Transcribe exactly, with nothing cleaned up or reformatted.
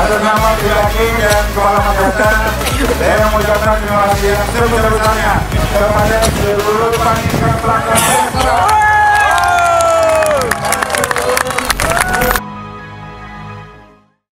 atas nama Bidaki dan Kepala Madrasah, saya mengucapkan terima kasih yang sebesar-besarnya kepada seluruh panitia pelaksana.